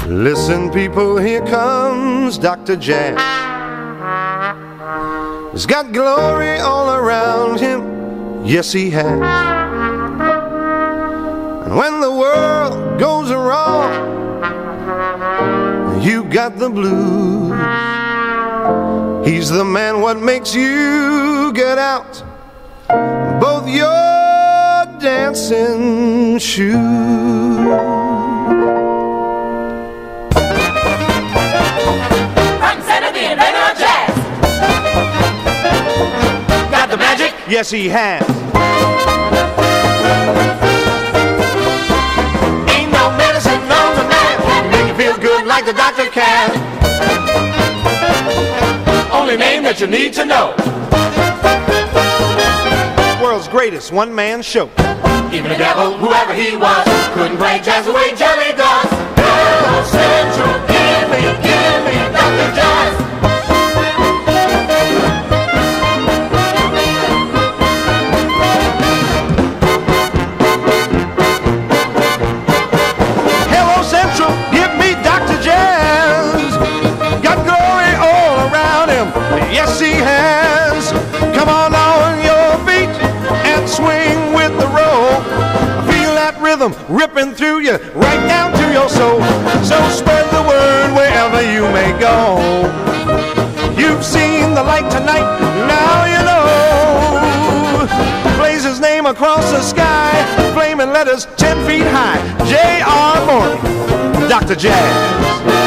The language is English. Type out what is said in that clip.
Listen, people, here comes Dr. Jazz. He's got glory all around him, yes he has. And when the world goes wrong, you got the blues. He's the man what makes you get out both your dancing shoes. Yes, he has. Ain't no medicine known to man make you feel good like the doctor can. Only name that you need to know. World's greatest one-man show. Even the devil, whoever he was, couldn't play jazz the way Jelly does. Hello Central, give me Dr. Jazz. Yes, he has. Come on your feet and swing with the roll. Feel that rhythm ripping through you, right down to your soul. So spread the word wherever you may go. You've seen the light tonight, now you know. Plays his name across the sky, flaming letters 10 feet high. J.R. Morgan, Dr. Jazz.